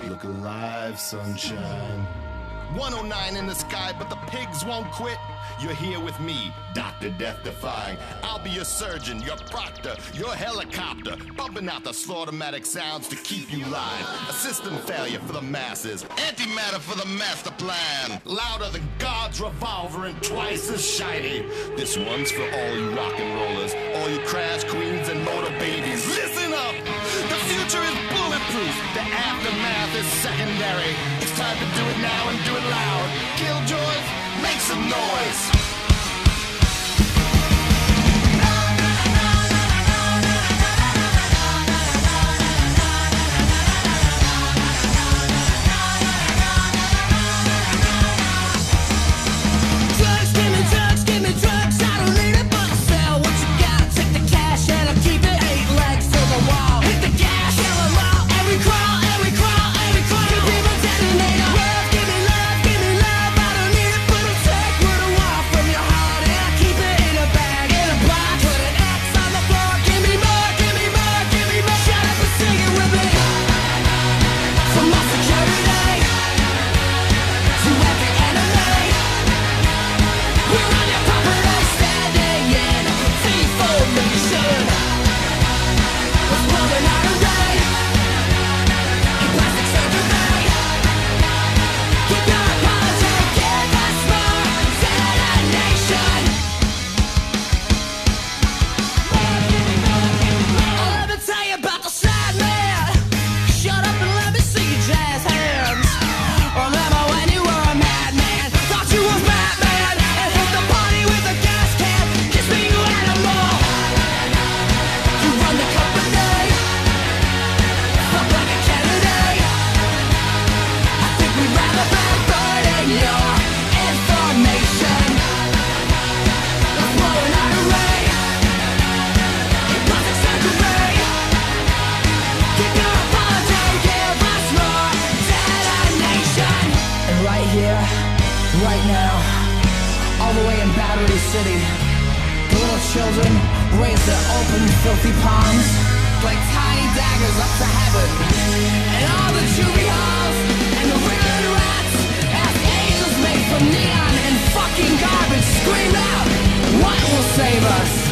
Look alive, sunshine. 109 in the sky, but the pigs won't quit. You're here with me, Dr. Death Defying. I'll be your surgeon, your proctor, your helicopter, bumping out the slaughtermatic sounds to keep you live. A system failure for the masses, antimatter for the master plan. Louder than God's revolver and twice as shiny. This one's for all you rock and rollers, all you crash queens and motor babies. Listen up! The future is bulletproof. The aftermath is secondary. It's time to do it now and do it loud. Killjoys, make some noise. Right now, all the way in Battery City, the little children raise their open, filthy palms like tiny daggers up to heaven. And all the juvie halls and the weird rats, as angels made from neon and fucking garbage, scream out, what will save us?